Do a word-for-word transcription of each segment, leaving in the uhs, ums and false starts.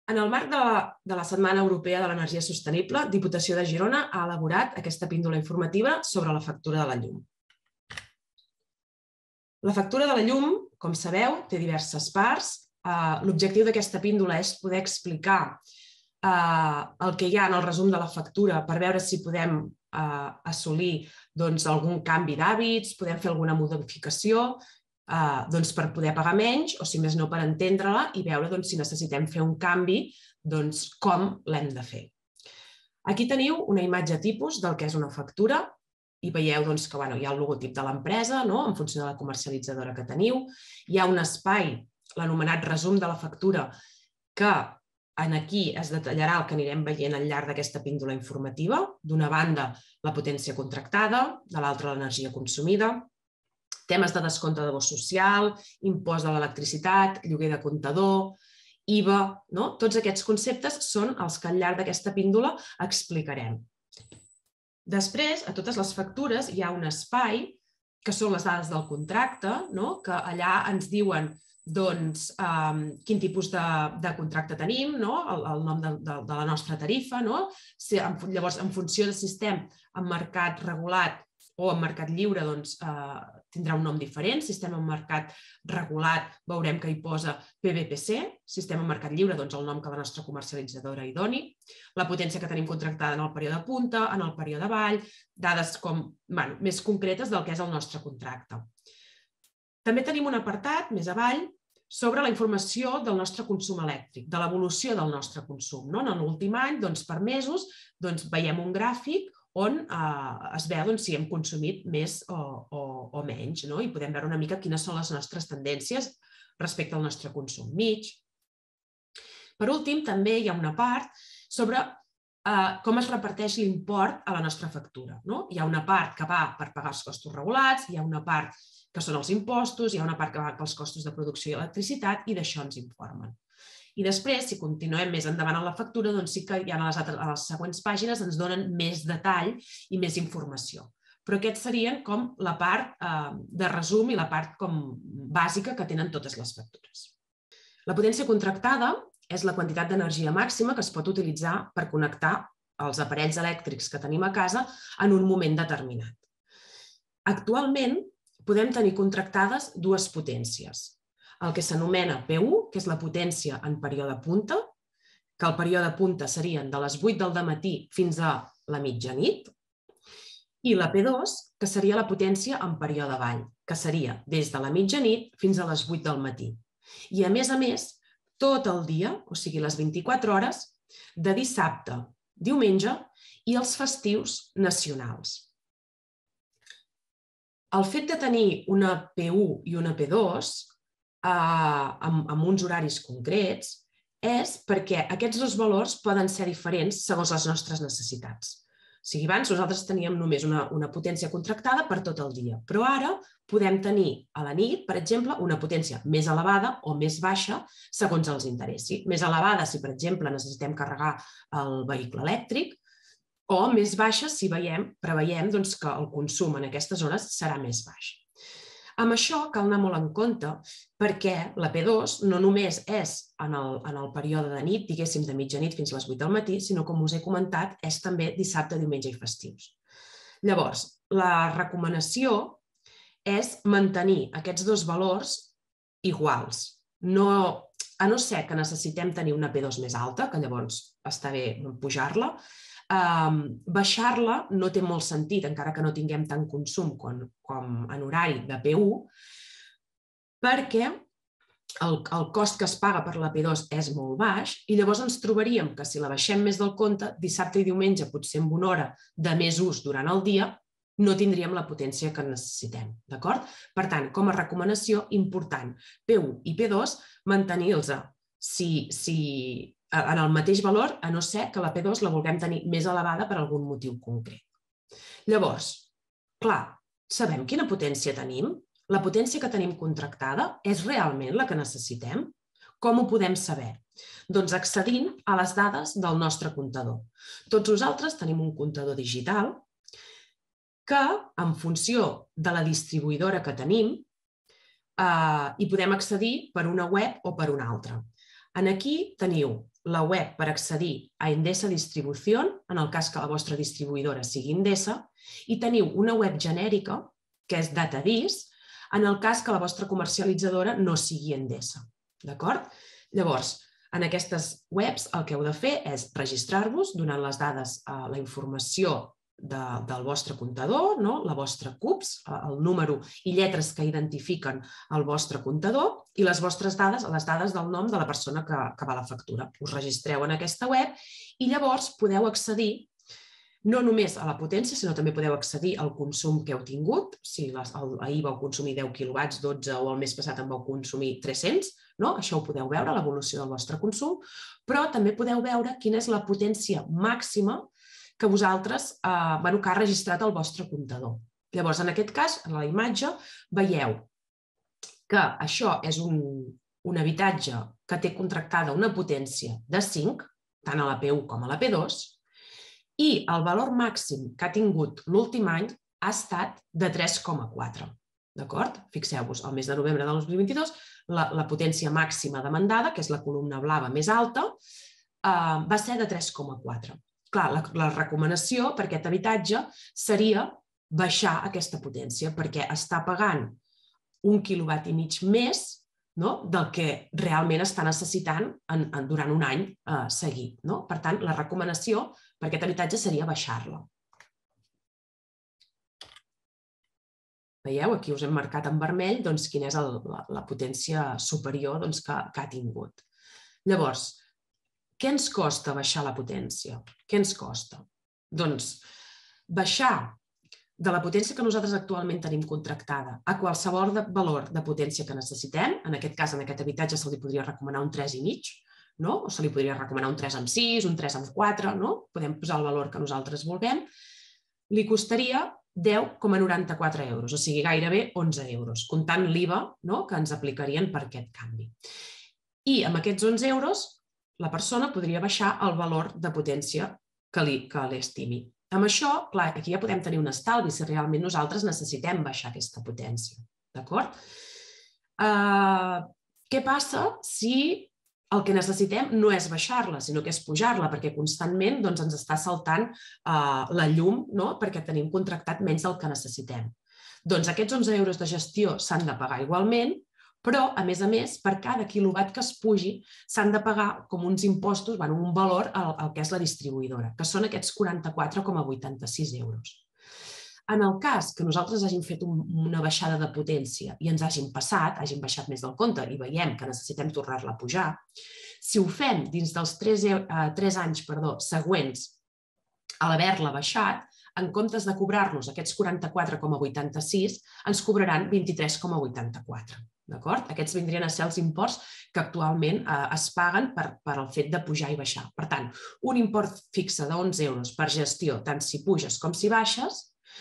En el marc de la, de la Setmana Europea de l'Energia Sostenible, Diputació de Girona ha elaborat aquesta píndola informativa sobre la factura de la llum. La factura de la llum, com sabeu, té diverses parts. L'objectiu d'aquesta píndola és poder explicar el que hi ha en el resum de la factura per veure si podem assolir algun canvi d'hàbits, podem fer alguna modificació per poder pagar menys o, si més no, per entendre-la i veure si necessitem fer un canvi, com l'hem de fer. Aquí teniu una imatge tipus del que és una factura i veieu que hi ha el logotip de l'empresa en funció de la comercialitzadora que teniu. Hi ha un espai, l'anomenat resum de la factura, que aquí es detallarà el que anirem veient al llarg d'aquesta píndola informativa. D'una banda, la potència contractada, de l'altra, l'energia consumida, temes de descompte de bo social, impost de l'electricitat, lloguer de comptador, I V A... Tots aquests conceptes són els que al llarg d'aquesta píndola explicarem. Després, a totes les factures hi ha un espai, que són les dades del contracte, que allà ens diuen quin tipus de contracte tenim, el nom de la nostra tarifa. Llavors, en funció de si estem en mercat regulat o en mercat lliure, tindrà un nom diferent. Si estem en mercat regulat, veurem que hi posa P V P C. Si estem en mercat lliure, el nom que la nostra comercialitzadora hi doni. La potència que tenim contractada en el període punta, en el període avall, dades més concretes del que és el nostre contracte. També tenim un apartat, més avall, sobre la informació del nostre consum elèctric, de l'evolució del nostre consum. En l'últim any, per mesos, veiem un gràfic on es veu si hem consumit més o menys i podem veure una mica quines són les nostres tendències respecte al nostre consum mig. Per últim, també hi ha una part sobre com es reparteix l'import a la nostra factura. Hi ha una part que va per pagar els costos regulats, hi ha una part que són els impostos, hi ha una part que va pels costos de producció i electricitat i d'això ens informen. I després, si continuem més endavant en la factura, doncs sí que ja a les següents pàgines ens donen més detall i més informació. Però aquests serien com la part de resum i la part bàsica que tenen totes les factures. La potència contractada és la quantitat d'energia màxima que es pot utilitzar per connectar els aparells elèctrics que tenim a casa en un moment determinat. Actualment, podem tenir contractades dues potències. El que s'anomena P u, que és la potència en període punta, que el període punta serien de les vuit del dematí fins a la mitjanit, i la P dos, que seria la potència en període avall, que seria des de la mitjanit fins a les vuit del matí. I, a més a més, tot el dia, o sigui, les vint-i-quatre hores, de dissabte, diumenge i els festius nacionals. El fet de tenir una P u i una P dos amb uns horaris concrets és perquè aquests dos valors poden ser diferents segons les nostres necessitats. O sigui, abans nosaltres teníem només una potència contractada per tot el dia, però ara podem tenir a la nit, per exemple, una potència més elevada o més baixa segons els interessi. Més elevada si, per exemple, necessitem carregar el vehicle elèctric, o més baixa si preveiem que el consum en aquestes hores serà més baix. Amb això cal anar molt en compte perquè la P dos no només és en el període de nit, diguéssim de mitjanit fins a les vuit del matí, sinó, com us he comentat, és també dissabte, diumenge i festius. Llavors, la recomanació és mantenir aquests dos valors iguals. A no ser que necessitem tenir una P dos més alta, que llavors està bé pujar-la, baixar-la no té molt sentit, encara que no tinguem tant consum com en horari de P u, perquè el cost que es paga per la P dos és molt baix i llavors ens trobaríem que si la baixem més del compte, dissabte i diumenge, potser amb una hora de més ús durant el dia, no tindríem la potència que necessitem. Per tant, com a recomanació, important, P u i P dos, mantenir-los en el mateix valor, a no ser que la P dos la vulguem tenir més elevada per algun motiu concret. Llavors, clar, sabem quina potència tenim? La potència que tenim contractada és realment la que necessitem? Com ho podem saber? Doncs accedint a les dades del nostre comptador. Tots nosaltres tenim un comptador digital que, en funció de la distribuïdora que tenim, hi podem accedir per una web o per una altra. Aquí teniu la web per accedir a Endesa Distribución, en el cas que la vostra distribuïdora sigui Endesa, i teniu una web genèrica, que és Datadis, en el cas que la vostra comercialitzadora no sigui Endesa. D'acord? Llavors, en aquestes webs el que heu de fer és registrar-vos donant les dades, la informació del vostre comptador, la vostra C U P S, el número i lletres que identifiquen el vostre comptador i les vostres dades, les dades del nom de la persona que va a la factura. Us registreu en aquesta web i llavors podeu accedir no només a la potència, sinó també podeu accedir al consum que heu tingut. Si ahir vau consumir deu quilowatts, dotze, o el mes passat en vau consumir tres-cents, això ho podeu veure, l'evolució del vostre consum, però també podeu veure quina és la potència màxima que vosaltres que ha registrat el vostre comptador. Llavors, en aquest cas, en la imatge, veieu que això és un habitatge que té contractada una potència de cinc, tant a la P u com a la P dos, i el valor màxim que ha tingut l'últim any ha estat de tres coma quatre. D'acord? Fixeu-vos, al mes de novembre del dos mil vint-i-dos, la potència màxima demandada, que és la columna blava més alta, va ser de tres coma quatre. Clar, la recomanació per aquest habitatge seria baixar aquesta potència, perquè està pagant un quilowatt i mig més del que realment està necessitant durant un any seguit. Per tant, la recomanació per aquest habitatge seria baixar-la. Veieu? Aquí us hem marcat en vermell quina és la potència superior que ha tingut. Llavors, què ens costa baixar la potència? Què ens costa? Doncs baixar de la potència que nosaltres actualment tenim contractada a qualsevol valor de potència que necessitem, en aquest cas, en aquest habitatge se li podria recomanar un tres i mig, o se li podria recomanar un tres coma sis, un tres coma quatre, podem posar el valor que nosaltres vulguem, li costaria deu coma noranta-quatre euros, o sigui, gairebé onze euros, comptant l'I V A que ens aplicarien per aquest canvi. I amb aquests onze euros, la persona podria baixar el valor de potència que l'estimi. Amb això, clar, aquí ja podem tenir un estalvi si realment nosaltres necessitem baixar aquesta potència. D'acord? Què passa si el que necessitem no és baixar-la, sinó que és pujar-la, perquè constantment ens està saltant la llum perquè tenim contractat menys del que necessitem? Doncs aquests onze euros de gestió s'han de pagar igualment, però, a més a més, per cada quilowatt que es pugi s'han de pagar com uns impostos, un valor al que és la distribuïdora, que són aquests quaranta-quatre coma vuitanta-sis euros. En el cas que nosaltres hàgim fet una baixada de potència i ens hàgim passat, hàgim baixat més del compte i veiem que necessitem tornar-la a pujar, si ho fem dins dels tres anys següents a l'haver-la baixat, en comptes de cobrar-nos aquests quaranta-quatre coma vuitanta-sis, ens cobraran vint-i-tres coma vuitanta-quatre. Aquests vindrien a ser els imports que actualment es paguen per el fet de pujar i baixar. Per tant, un import fixe d'onze euros per gestió, tant si puges com si baixes,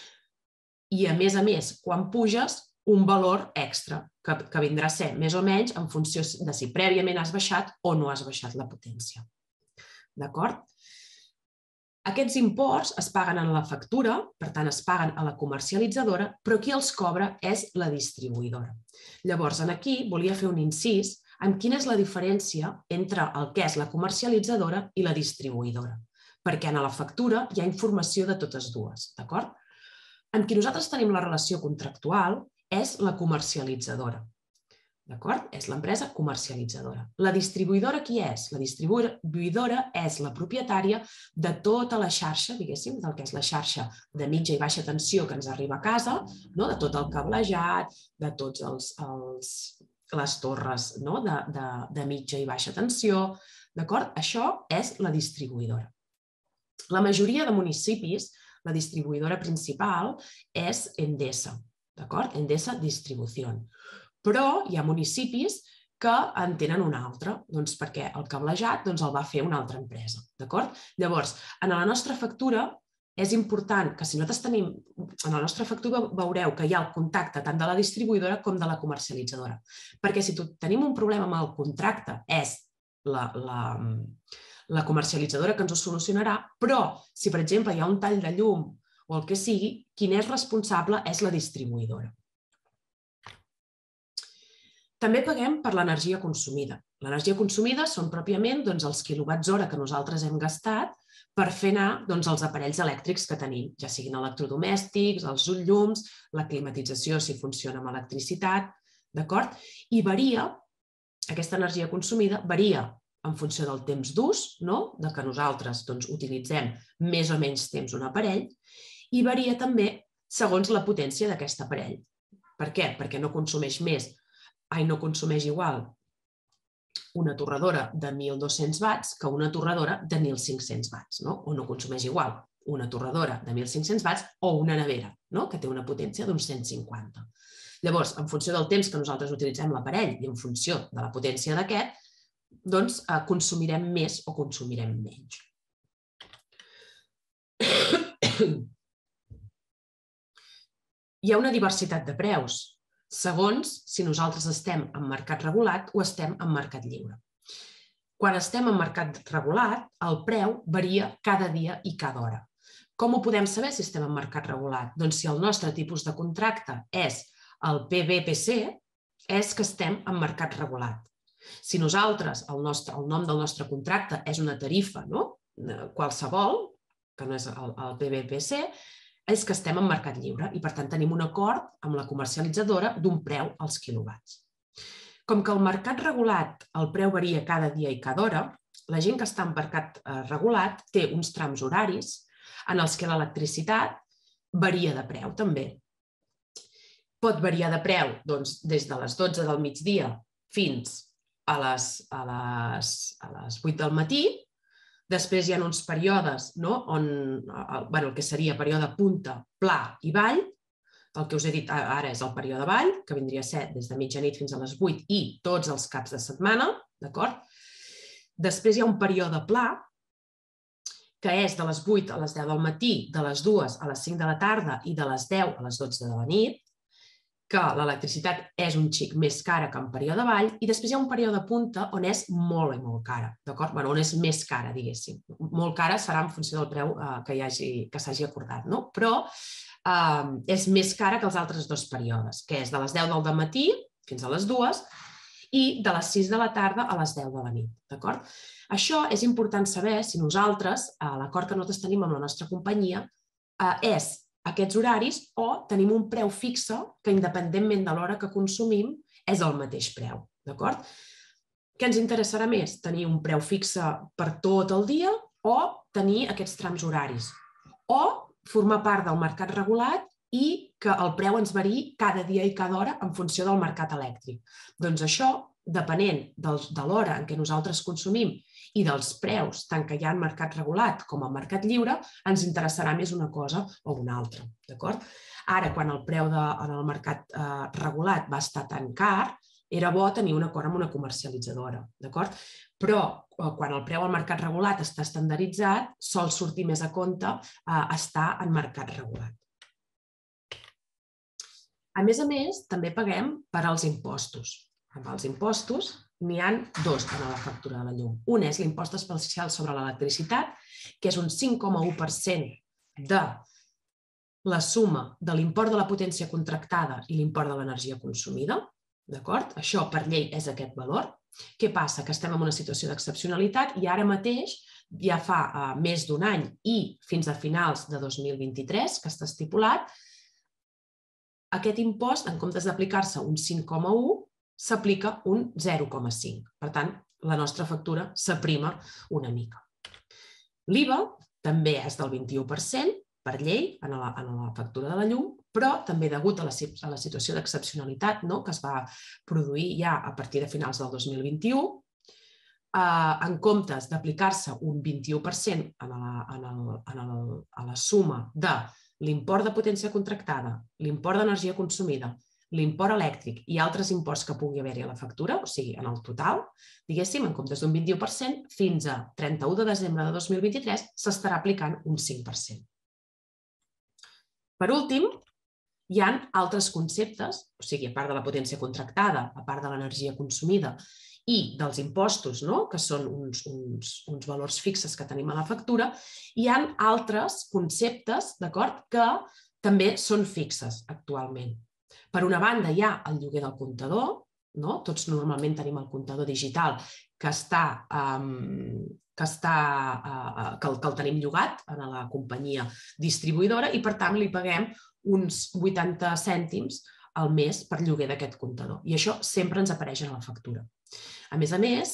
i a més a més, quan puges, un valor extra, que vindrà a ser més o menys en funció de si prèviament has baixat o no has baixat la potència. D'acord? Aquests imports es paguen en la factura, per tant es paguen a la comercialitzadora, però qui els cobra és la distribuïdora. Llavors, aquí volia fer un incís en quina és la diferència entre el que és la comercialitzadora i la distribuïdora, perquè en la factura hi ha informació de totes dues, d'acord? Amb qui nosaltres tenim la relació contractual és la comercialitzadora. D'acord? És l'empresa comercialitzadora. La distribuïdora qui és? La distribuïdora és la propietària de tota la xarxa, diguéssim, del que és la xarxa de mitja i baixa tensió que ens arriba a casa, de tot el cablejat, de totes les torres de mitja i baixa tensió. D'acord? Això és la distribuïdora. La majoria de municipis, la distribuïdora principal és Endesa. D'acord? Endesa Distribución. Però hi ha municipis que en tenen una altra, perquè el cablejat el va fer una altra empresa. Llavors, en la nostra factura és important que si nosaltres tenim, en la nostra factura veureu que hi ha el contacte tant de la distribuïdora com de la comercialitzadora. Perquè si tenim un problema amb el contracte és la comercialitzadora que ens ho solucionarà, però si, per exemple, hi ha un tall de llum o el que sigui, qui és responsable és la distribuïdora. També paguem per l'energia consumida. L'energia consumida són pròpiament els quilowatts hora que nosaltres hem gastat per fer anar els aparells elèctrics que tenim, ja siguin electrodomèstics, els llums, la climatització si funciona amb electricitat, d'acord? I varia, aquesta energia consumida varia en funció del temps d'ús, de que nosaltres utilitzem més o menys temps un aparell, i varia també segons la potència d'aquest aparell. Per què? Perquè no consumeix més, ai, no consumeix igual una torradora de mil dos-cents watts que una torradora de mil cinc-cents watts, o no consumeix igual una torradora de mil cinc-cents watts o una nevera, que té una potència d'uns cent cinquanta. Llavors, en funció del temps que nosaltres utilitzem l'aparell i en funció de la potència d'aquest, doncs consumirem més o consumirem menys. Hi ha una diversitat de preus, segons si nosaltres estem en mercat regulat o estem en mercat lliure. Quan estem en mercat regulat, el preu varia cada dia i cada hora. Com ho podem saber si estem en mercat regulat? Doncs si el nostre tipus de contracte és el P B P C, és que estem en mercat regulat. Si nosaltres, el nom del nostre contracte és una tarifa qualsevol, que no és el P B P C, és que estem en mercat lliure i, per tant, tenim un acord amb la comercialitzadora d'un preu als quilowatts. Com que el mercat regulat el preu varia cada dia i cada hora, la gent que està en mercat regulat té uns trams horaris en els que l'electricitat varia de preu també. Pot variar de preu des de les dotze del migdia fins a les vuit del matí. Després hi ha uns períodes on el que seria període punta, pla i vall. El que us he dit ara és el període vall, que vindria a ser des de mitjanit fins a les vuit i tots els caps de setmana. Després hi ha un període pla, que és de les vuit a les deu del matí, de les dues a les cinc de la tarda i de les deu a les dotze de la nit, que l'electricitat és un xic més cara que en període vall, i després hi ha un període punta on és molt i molt cara, on és més cara, diguéssim. Molt cara serà en funció del preu que s'hagi acordat, però és més cara que els altres dos períodes, que és de les deu del matí fins a les dues i de les sis de la tarda a les deu de la nit. Això és important saber si nosaltres, l'acord que nosaltres tenim amb la nostra companyia, és aquests horaris o tenim un preu fixe que, independentment de l'hora que consumim, és el mateix preu. Què ens interessarà més? Tenir un preu fixe per tot el dia o tenir aquests trams horaris? O formar part del mercat regulat i que el preu ens variï cada dia i cada hora en funció del mercat elèctric. Doncs això, depenent de l'hora en què nosaltres consumim i dels preus, tant que hi ha en mercat regulat com en mercat lliure, ens interessarà més una cosa o una altra. Ara, quan el preu en el mercat regulat va estar tan car, era bo tenir un acord amb una comercialitzadora. Però quan el preu al mercat regulat està estandarditzat, sol sortir més a compte estar en mercat regulat. A més a més, també paguem per als impostos. Amb els impostos n'hi ha dos en la factura de la llum. Un és l'impost especial sobre l'electricitat, que és un cinc coma u per cent de la suma de l'import de la potència contractada i l'import de l'energia consumida. Això per llei és aquest valor. Què passa? Que estem en una situació d'excepcionalitat i ara mateix, ja fa més d'un any i fins a finals de dos mil vint-i-tres, que està estipulat, aquest impost, en comptes d'aplicar-se un cinc coma u, s'aplica un zero coma cinc. Per tant, la nostra factura s'aprima una mica. L'I V A també és del vint-i-u per cent per llei en la factura de la llum, però també degut a la situació d'excepcionalitat que es va produir ja a partir de finals del dos mil vint-i-u, en comptes d'aplicar-se un vint-i-u per cent a la suma de l'import de potència contractada, l'import d'energia consumida, l'import elèctric i altres imports que pugui haver-hi a la factura, o sigui, en el total, diguéssim, en comptes d'un vint-i-u per cent, fins a trenta-u de desembre de dos mil vint-i-tres s'estarà aplicant un cinc per cent. Per últim, hi ha altres conceptes, o sigui, a part de la potència contractada, a part de l'energia consumida i dels impostos, que són uns valors fixes que tenim a la factura, hi ha altres conceptes que també són fixes actualment. Per una banda, hi ha el lloguer del comptador, Tots normalment tenim el comptador digital que està que el tenim llogat a la companyia distribuïdora i, per tant, li paguem uns vuitanta cèntims al mes per lloguer d'aquest comptador. I això sempre ens apareix en la factura. A més a més,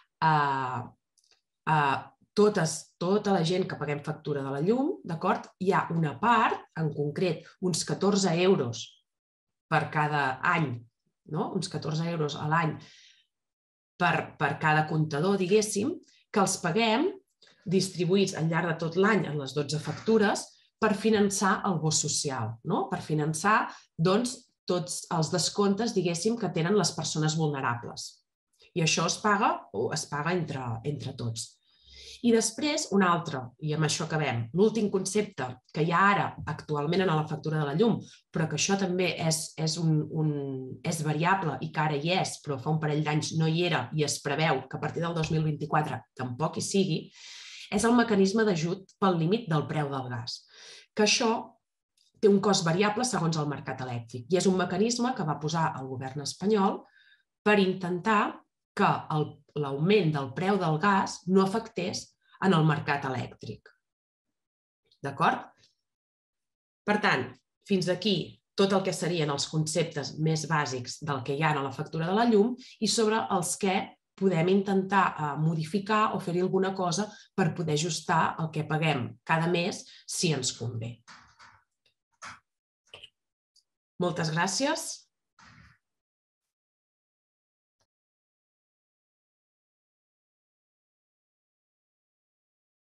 tota la gent que paguem factura de la llum, hi ha una part, en concret, uns catorze euros per cada any, uns catorze euros a l'any per cada comptador, diguéssim, que els paguem distribuïts al llarg de tot l'any en les dotze factures per finançar el bo social, per finançar tots els descomptes, diguéssim, que tenen les persones vulnerables. I això es paga o es paga entre tots. I després, un altre, i amb això acabem, l'últim concepte que hi ha ara actualment en la factura de la llum, però que això també és variable i que ara hi és, però fa un parell d'anys no hi era i es preveu que a partir del dos mil vint-i-quatre tampoc hi sigui, és el mecanisme d'ajut pel límit del preu del gas. Que això té un cost variable segons el mercat elèctric i és un mecanisme que va posar el govern espanyol per intentar que l'augment del preu del gas no afectés en el mercat elèctric. D'acord? Per tant, fins aquí tot el que serien els conceptes més bàsics del que hi ha a la factura de la llum i sobre els que podem intentar modificar o fer-hi alguna cosa per poder ajustar el que paguem cada mes si ens convé. Moltes gràcies.